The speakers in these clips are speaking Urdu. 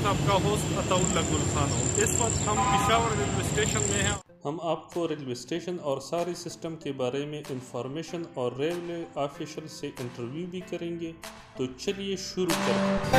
آپ کا ہوسٹ اطولہ گلخانو۔ اس وقت ہم پشاور ریلوے اسٹیشن میں ہیں۔ ہم آپ کو ریلوے اسٹیشن اور سارے سسٹم کے بارے میں انفارمیشن اور ریلوے آفیشل سے انٹرویو بھی کریں گے، تو چلیے شروع کریں۔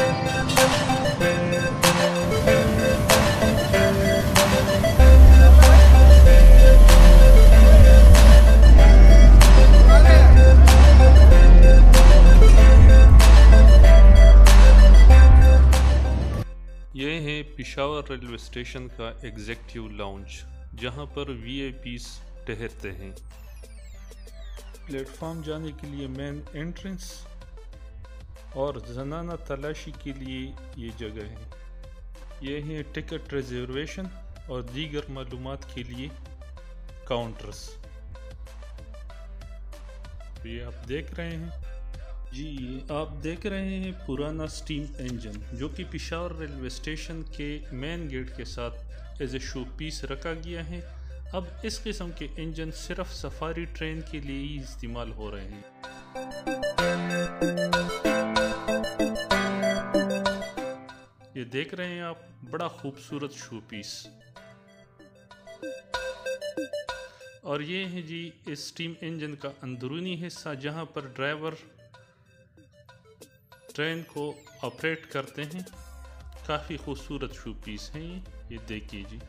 یہ ہے پشاور ریلوے اسٹیشن کا ایگزیکٹو لاؤنج، جہاں پر وی آئی پیز ٹھہرتے ہیں۔ پلیٹ فارم جانے کے لیے مین انٹرنس اور زنانہ تلاشی کے لیے یہ جگہ ہے۔ یہ ہے ٹکٹ ریزرویشن اور دیگر معلومات کے لیے کاؤنٹرز۔ یہ آپ دیکھ رہے ہیں جی، آپ دیکھ رہے ہیں پرانا سٹیم انجن، جو کہ پشاور ریلوے اسٹیشن کے مین گیٹ کے ساتھ ایز اے شو پیس رکھا گیا ہے۔ اب اس قسم کے انجن صرف سفاری ٹرین کے لیے ہی استعمال ہو رہے ہیں۔ یہ دیکھ رہے ہیں آپ، بڑا خوبصورت شو پیس۔ اور یہ ہے جی اس سٹیم انجن کا اندرونی حصہ، جہاں پر ڈرائیور ٹرین کو آپریٹ کرتے ہیں۔ کافی خوبصورت شو پیس ہیں یہ دیکھیے جی۔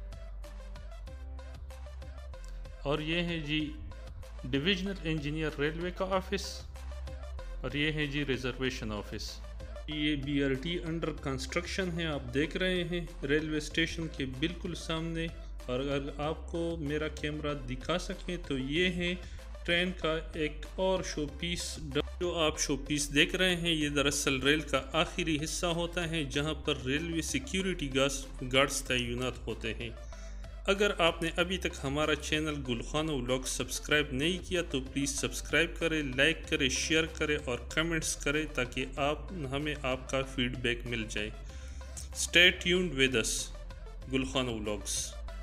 اور یہ ہے جی ڈویژنل انجینئر ریلوے کا آفس، اور یہ ہے جی ریزرویشن آفس۔ یہ B R T under construction ہے، آپ دیکھ رہے ہیں ریلوے اسٹیشن کے بالکل سامنے۔ اور اگر آپ کو میرا کیمرہ دکھا سکیں تو یہ ہے ٹرین کا ایک اور شو پیس۔ جو آپ شو پیس دیکھ رہے ہیں، یہ دراصل ریل کا آخری حصہ ہوتا ہے، جہاں پر ریلوے سیکیورٹی گارڈز تعینات ہوتے ہیں۔ اگر آپ نے ابھی تک ہمارا چینل گلخانو ولاگ سبسکرائب نہیں کیا تو پلیز سبسکرائب کریں، لائک کریں، شیئر کریں اور کمنٹس کریں، تاکہ ہمیں آپ کا فیڈ بیک مل جائے۔ Stay tuned with us Gulkhano vlogs.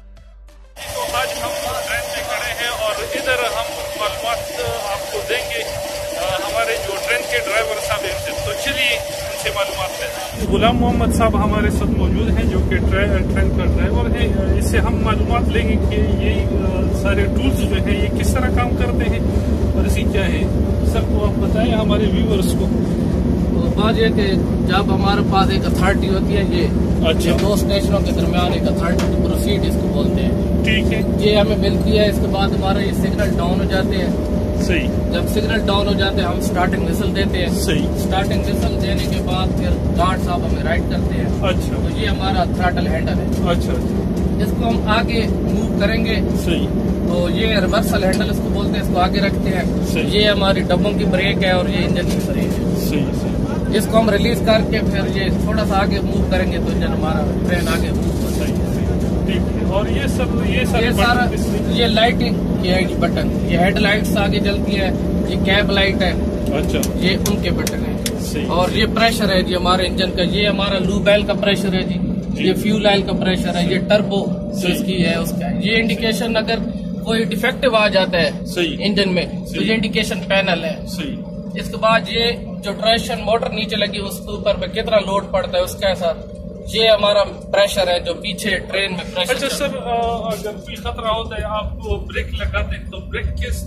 تو آج ہم ٹرین میں کھڑے ہیں اور ادھر ہم معلومات آپ کو دیں گے ہمارے جو ٹرین کے ڈرائیور صاحب ہیں سے، تو چلیے ان سے معلومات لیں۔ غلام محمد صاحب ہمارے ساتھ موجود ہیں، جو کہ ٹرین کا ڈرائیور ہیں۔ اس سے ہم معلومات لیں گے کہ یہ سارے ٹولز جو ہیں یہ کس طرح کام کرتے ہیں اور اسی کیا ہے۔ سر کو آپ بتائیں ہمارے ویورز کو۔ بات یہ کہ جب ہمارے پاس ایک اتھارٹی ہوتی ہے، یہ دو اسٹیشنوں کے درمیان ایک اتھارٹی ٹو پروسیڈ اس کو بولتے ہیں، ٹھیک ہے، یہ ہمیں ملتی ہے۔ اس کے بعد ہمارا یہ سگنل ڈاؤن ہو جاتے ہیں۔ صحیح۔ جب سگنل ڈاؤن ہو جاتے ہیں ہم سٹارٹنگ وسل دیتے ہیں۔ صحیح۔ سٹارٹنگ وسل دینے کے بعد پھر گارڈ صاحب ہمیں رائڈ کرتے ہیں۔ اچھا۔ تو یہ ہمارا تھراٹل ہینڈل ہے۔ اچھا۔ اس کو ہم آگے موو کریں گے۔ صحیح۔ تو یہ ریورسل ہینڈل اس کو بولتے ہیں، اس کو آگے رکھتے ہیں۔ یہ ہماری ڈبوں کی بریک ہے اور یہ انجن کی بریک ہے۔ صحیح۔ اس کو ہم ریلیز کر کے پھر یہ تھوڑا سا آگے موو کریں گے تو انجن ہمارا ٹرین آگے موو ہو جائے گی۔ اور یہ سارا یہ لائٹنگ کی ہے جی بٹن، یہ ہیڈ لائٹس آگے چلتی ہے، یہ کیب لائٹ ہے۔ اچھا۔ یہ ان کے بٹن ہے۔ اور یہ پریشر ہے جی ہمارے انجن کا، یہ ہمارا لوب آئل کا پریشر ہے جی، یہ فیول آئل کا پریشر ہے، یہ ٹربو جو اس کی ہے اس کا۔ یہ انڈیکیشن اگر کوئی ڈیفیکٹو آ جاتا ہے انجن میں تو یہ انڈیکیشن پینل ہے۔ اس کے بعد یہ جو ٹریکشن موٹر نیچے لگی اس کے اوپر پہ کتنا لوڈ پڑتا ہے اس کے ساتھ، یہ ہمارا پریشر ہے جو پیچھے ٹرین میں پریشر۔ اچھا سر، اگر کوئی خطرہ ہوتا ہے آپ کو بریک لگاتے ہیں تو بریک کس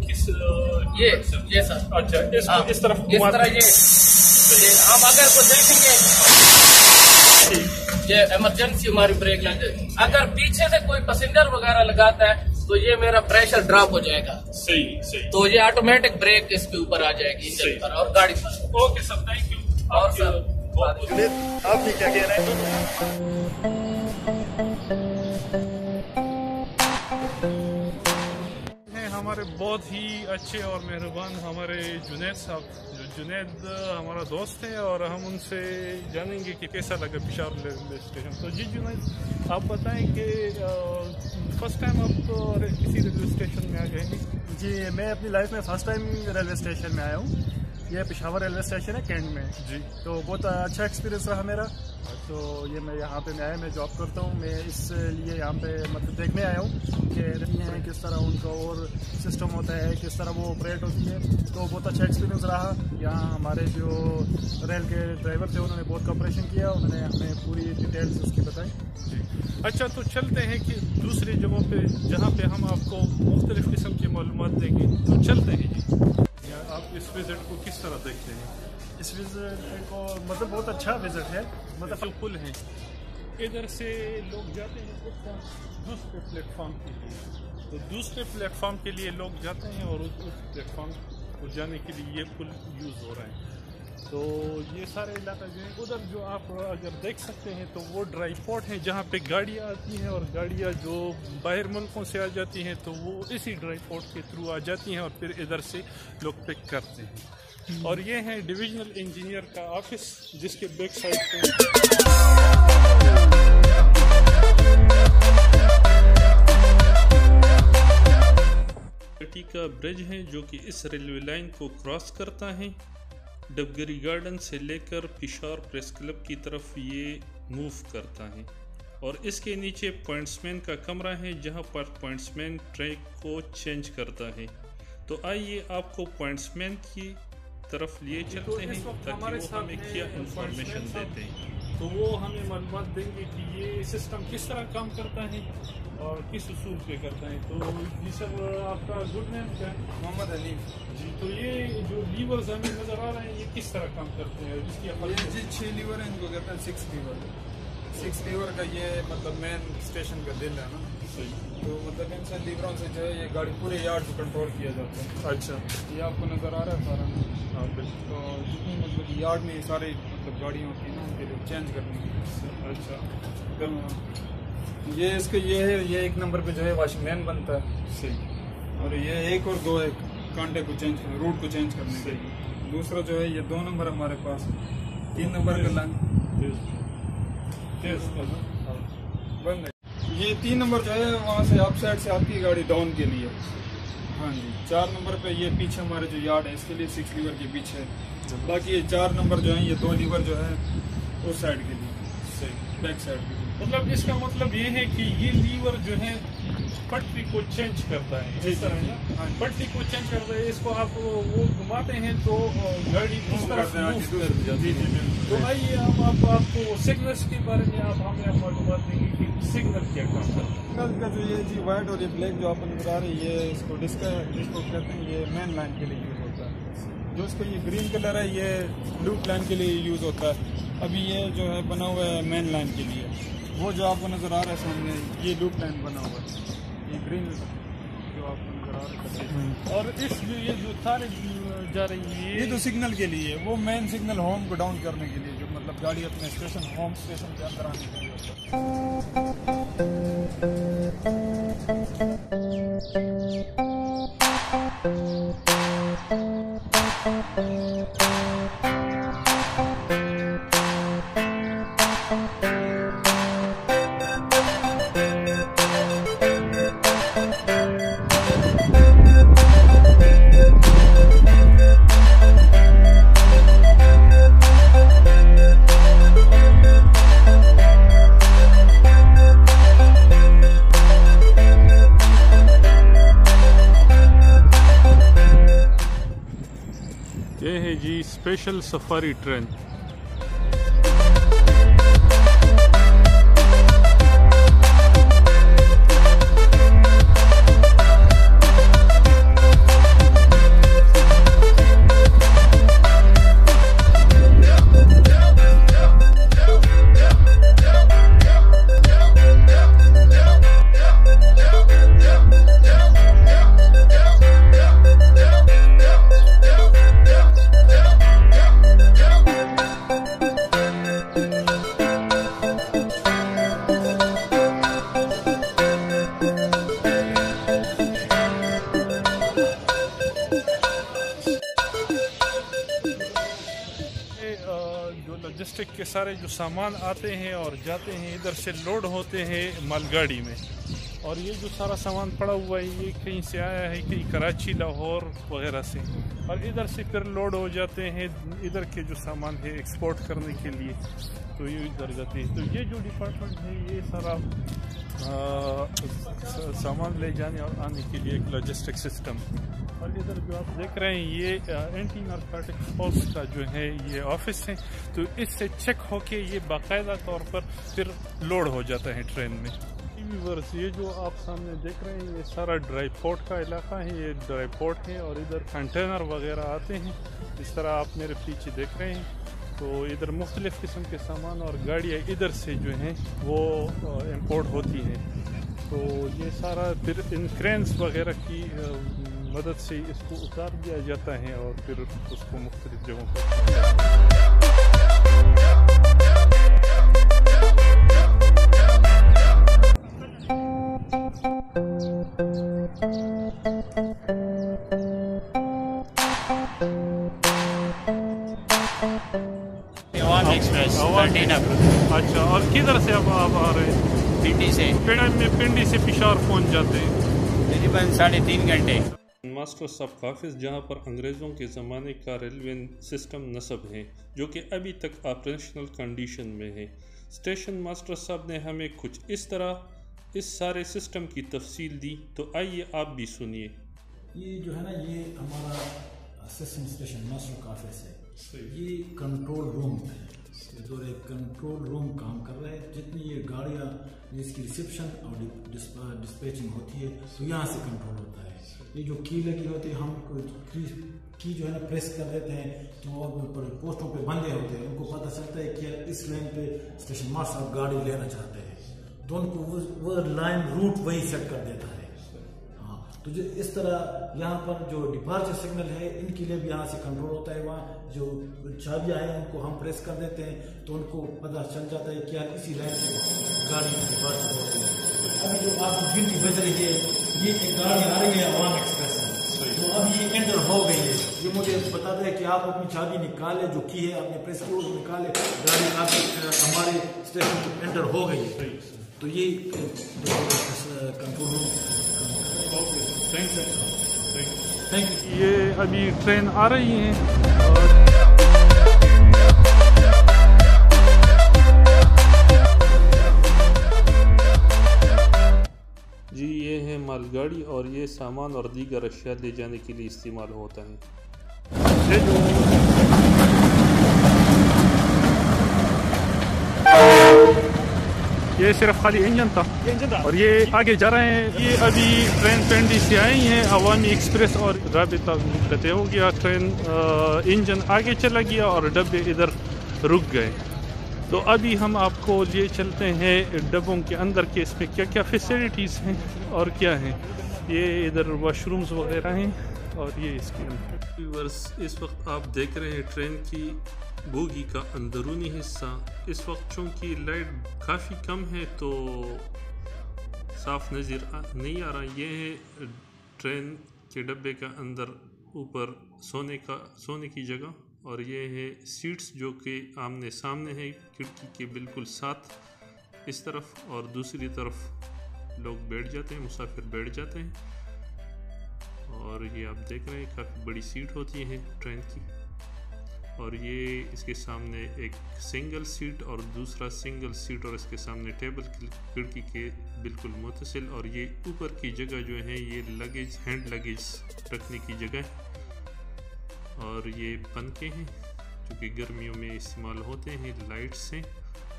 یہ سر۔ اچھا، اس طرح یہ ہم اگر کو دیکھیں گے یہ ایمرجنسی ہماری بریک لگ جائے گی۔ اگر پیچھے سے کوئی پیسنجر وغیرہ لگاتا ہے تو یہ میرا پریشر ڈراپ ہو جائے گا۔ صحیح۔ تو یہ آٹومیٹک بریک اس کے اوپر آ جائے گی انجن پر اور گاڑی پر۔ Okay sir, thank you. اور سر آپ بھی کیا کہہ رہے ہیں؟ ہمارے بہت ہی اچھے اور مہربان ہمارے جنید صاحب، جو جنید ہمارا دوست ہے، اور ہم ان سے جانیں گے کہ کیسا لگا پشاور ریلوے اسٹیشن۔ تو جی جنید، آپ بتائیں کہ فرسٹ ٹائم آپ کسی ریلوے اسٹیشن میں آ گئے ہیں؟ جی، میں اپنی لائف میں فرسٹ ٹائم ریلوے اسٹیشن میں آیا ہوں۔ یہ پشاور ریلوے اسٹیشن ہے کینٹ میں جی، تو بہت اچھا ایکسپیرینس رہا میرا۔ تو یہ میں یہاں پہ میں جاب کرتا ہوں. میں اس لیے یہاں پہ مطلب دیکھنے آیا ہوں کہ ہیں کس طرح ان کا اور سسٹم ہوتا ہے, کس طرح وہ آپریٹ ہوتی ہے. تو بہت اچھا ایکسپیرینس رہا. یہاں ہمارے جو ریل کے ڈرائیور تھے انہوں نے بہت کوآپریشن کیا, انہوں نے ہمیں پوری ڈیٹیلز اس کی بتائی. جی اچھا, تو چلتے ہیں کہ دوسری جگہوں پہ جہاں پہ ہم آپ کو مختلف قسم کی معلومات دیں گے. تو چلتے ہیں جی. آپ اس وزٹ کو کس طرح دیکھتے ہیں؟ اس وزٹ کو مطلب بہت اچھا وزٹ ہے. مطلب پل ہیں ادھر سے لوگ جاتے ہیں دوسرے پلیٹ فارم کے لیے, تو دوسرے پلیٹ فارم کے لیے لوگ جاتے ہیں اور اس پلیٹ فارم کو جانے کے لیے یہ پل یوز ہو رہا ہے. تو یہ سارے علاقہ جو ہیں ادھر جو آپ اگر دیکھ سکتے ہیں تو وہ ڈرائی پورٹ ہیں جہاں پہ گاڑیاں آتی ہیں, اور گاڑیاں جو باہر ملکوں سے آ جاتی ہیں تو وہ اسی ڈرائی پورٹ کے تھرو آ جاتی ہیں اور پھر ادھر سے لوگ پک کرتے ہیں. اور یہ ہے ڈویژنل انجینئر کا آفس جس کے بیک سائڈ پہ کا برج ہے جو کہ اس ریلوے لائن کو کراس کرتا ہے. ڈبگری گارڈن سے لے کر پشاور پریس کلب کی طرف یہ موو کرتا ہے, اور اس کے نیچے پوائنٹس مین کا کمرہ ہے جہاں پر پوائنٹس مین ٹریک کو چینج کرتا ہے. تو آئیے آپ کو پوائنٹس مین کی طرف لیے چلتے ہیں تاکہ وہ ہمیں کیا انفارمیشن دیتے ہیں. تو وہ ہمیں معلومات دیں گے کہ یہ سسٹم کس طرح کام کرتا ہے اور کس اصول پہ کرتا ہے. تو جی سر, آپ کا گڈ نیم کیا ہے؟ محمد علی. جی, تو یہ جو لیورز ہمیں نظر آ رہے ہیں یہ کس طرح کام کرتے ہیں؟ اس کی جی 6 لیور ہیں, ان کو کہتے ہیں 6 لیور. 6 لیور کا یہ مطلب مین اسٹیشن کا دل ہے نا. تو مطلب ان سے لیوروں سے جو ہے یہ گاڑی پورے یارڈ کو کنٹرول کیا جاتا ہے. اچھا, یہ آپ کو نظر آ رہا ہے سارا. ہاں بالکل. تو جتنی مطلب یارڈ میں ساری مطلب گاڑیوں کی نا ان کے لیے چینج کرنی ہے. اچھا, یہ اس کے یہ ہے, یہ 1 نمبر پہ جو ہے واشنگ مین بنتا ہے. صحیح. اور یہ 1 اور 2 ایک کانٹے کو چینج کرنے, روٹ کو چینج کرنے کے لیے. دوسرا جو ہے یہ 2 نمبر ہمارے پاس. 3 نمبر کا لائن بند ہے. یہ 3 نمبر جو ہے وہاں سے اپ سائڈ سے آتی ہے گاڑی ڈاؤن کے لیے. ہاں جی. 4 نمبر پہ یہ پیچھے ہمارے جو یارڈ ہے اس کے لیے 6 لیور کے پیچھے. باقی یہ 4 نمبر جو ہیں یہ 2 لیور جو ہے اس سائڈ کے لیے. صحیح, بیک سائڈ کے لیے. مطلب اس کا مطلب یہ ہے کہ یہ لیور جو ہے پٹری کو چینج کرتا ہے. اس طرح نا پٹری کو چینج کرتا ہے, اس کو آپ وہ گھماتے ہیں تو گاڑی اس طرح موو کر جاتی ہے. تو آئیے آپ کو سگنلس کے بارے میں آپ ہمیں معلومات دیں گے کہ سگنل کیا کام کرتا ہے. سگنل کا جو یہ جی وائٹ اور یہ بلیک جو آپ نظر آ رہی ہے یہ اس کو کہتے ہیں یہ مین لائن کے لیے یوز ہوتا ہے. جو اس کا یہ گرین کلر ہے یہ لوپ لائن کے لیے یوز ہوتا ہے. ابھی یہ جو ہے بنا ہوا ہے مین لائن کے لیے. وہ جو آپ کو نظر آ رہا ہے سامنے یہ لوپ لائن بنا ہوا ہے, یہ گرین جو آپ کو نظر آ رہا ہے. اور اس یہ جو تاریں جا رہی ہے یہ تو سگنل کے لیے, وہ مین سگنل ہوم کو ڈاؤن کرنے کے لیے جو مطلب گاڑی اپنے اسٹیشن ہوم اسٹیشن کے اندر آنے کے لیے ہوتا یہ ہے جی اسپیشل سفاری ٹرین. لوجسٹک کے سارے جو سامان آتے ہیں اور جاتے ہیں ادھر سے لوڈ ہوتے ہیں مال گاڑی میں, اور یہ جو سارا سامان پڑا ہوا ہے یہ کہیں سے آیا ہے، کہیں کراچی، لاہور وغیرہ سے، اور ادھر سے پھر لوڈ ہو جاتے ہیں ادھر کے جو سامان ہے ایکسپورٹ کرنے کے لیے، تو یہ ادھر جاتے ہیں۔ تو یہ جو ڈپارٹمنٹ ہے یہ سارا سامان لے جانے اور آنے کے لیے ایک لاجسٹک سسٹم۔ اور ادھر جو آپ دیکھ رہے ہیں یہ اینٹی نارکوٹک فورس کا جو ہے یہ آفس ہے، تو اس سے چیک ہو کے یہ باقاعدہ طور پر پھر لوڈ ہو جاتا ہے ٹرین میں۔ یہ جو آپ سامنے دیکھ رہے ہیں یہ سارا ڈرائی پورٹ کا علاقہ ہے، یہ ڈرائی پورٹ ہے اور ادھر کنٹینر وغیرہ آتے ہیں، اس طرح آپ میرے پیچھے دیکھ رہے ہیں۔ تو ادھر مختلف قسم کے سامان اور گاڑیاں ادھر سے جو ہیں وہ امپورٹ ہوتی ہیں، تو یہ سارا پھر ان کرینس وغیرہ کی مدد سے اس کو اتار دیا جاتا ہے اور پھر اس کو مختلف جگہوں پر اچھا، اور کدھر سے اب آپ آ رہے ہیں؟ پنڈی سے۔ پنڈی سے پشاور پہنچ جاتے ہیں تقریباً 3.5 گھنٹے۔ ماسٹر صاحب کا آفس جہاں پر انگریزوں کے زمانے کا ریلوے سسٹم نصب ہے جو کہ ابھی تک آپریشنل کنڈیشن میں ہے۔ اسٹیشن ماسٹر صاحب نے ہمیں کچھ اس طرح اس سارے سسٹم کی تفصیل دی، تو آئیے آپ بھی سنیے۔ یہ جو ہے نا یہ ہمارا اسسٹنٹ اسٹیشن ماسٹر کا آفس ہے، یہ کنٹرول روم ہے، دور ایک کنٹرول روم کام کر رہا ہے۔ جتنی یہ گاڑیاں جس کی ریسیپشن اور ڈسپیچنگ ہوتی ہے تو یہاں سے کنٹرول ہوتا ہے۔ یہ جو کی لگی ہوتی ہے، ہم کی جو ہے نا پریس کر دیتے ہیں تو وہ پوسٹوں پہ بندے ہوتے ہیں، ان کو پتہ چلتا ہے کہ اس لائن پہ اسٹیشن ماسٹر صاحب گاڑی لینا چاہتے ہیں، تو ان کو وہ لائن روٹ وہی سیٹ کر دیتا ہے۔ تو جو اس طرح یہاں پر جو ڈپارچر سگنل ہے ان کے لیے بھی یہاں سے کنٹرول ہوتا ہے، وہاں جو چابیاں ہیں ان کو ہم پریس کر دیتے ہیں تو ان کو پتہ چل جاتا ہے کہ اسی لائن سے گاڑی ڈپارچر ہوتی ہے۔ ابھی جو آپ کی گھنٹی بج رہی ہے یہ ایک گاڑی آ رہی ہے عوام ایکسپریس میں، تو اب یہ انٹر ہو گئی ہے۔ یہ مجھے بتاتا ہے کہ آپ اپنی چابی نکالے، جو کی ہے آپ نے پریس کی نکالے، گاڑی آپ ہمارے اسٹیشن میں انٹر ہو گئی ہے۔ تو یہ کنٹرول روم۔ یہ ابھی ٹرین آ رہی ہیں جی، یہ ہے مال گاڑی اور یہ سامان اور دیگر اشیاء لے جانے کے لیے استعمال ہوتا ہے۔ یہ صرف خالی انجن تھا اور یہ آگے جا رہے ہیں۔ یہ ابھی ٹرین پنڈی سے آئی ہیں، عوامی ایکسپریس، اور رابطہ قطع ہو گیا، ٹرین انجن آگے چلا گیا اور ڈبے ادھر رک گئے۔ تو ابھی ہم آپ کو لیے چلتے ہیں ڈبوں کے اندر کہ اس میں کیا کیا فیسلٹیز ہیں اور کیا ہیں۔ یہ ادھر واش رومز وغیرہ ہیں اور یہ اس کے اندر۔ اس وقت آپ دیکھ رہے ہیں ٹرین کی بوگی کا اندرونی حصہ۔ اس وقت چونکہ لائٹ کافی کم ہے تو صاف نظر نہیں آ رہا۔ یہ ہے ٹرین کے ڈبے کا اندر اوپر سونے کی جگہ، اور یہ ہے سیٹس جو کہ آمنے سامنے ہے کھڑکی کے بالکل ساتھ اس طرف، اور دوسری طرف لوگ بیٹھ جاتے ہیں، مسافر بیٹھ جاتے ہیں۔ اور یہ آپ دیکھ رہے ہیں کافی بڑی سیٹ ہوتی ہے ٹرین کی، اور یہ اس کے سامنے ایک سنگل سیٹ اور دوسرا سنگل سیٹ، اور اس کے سامنے ٹیبل کھڑکی کے بالکل متصل، اور یہ اوپر کی جگہ جو ہے یہ لگیج، ہینڈ لگیج رکھنے کی جگہ ہے۔ اور یہ پنکھے ہیں جو کہ گرمیوں میں استعمال ہوتے ہیں، لائٹس ہیں،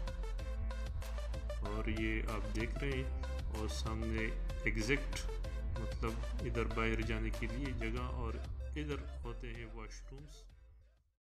اور یہ آپ دیکھ رہے ہیں۔ اور سامنے ایگزٹ مطلب ادھر باہر جانے کے لیے جگہ، اور ادھر ہوتے ہیں واش رومز۔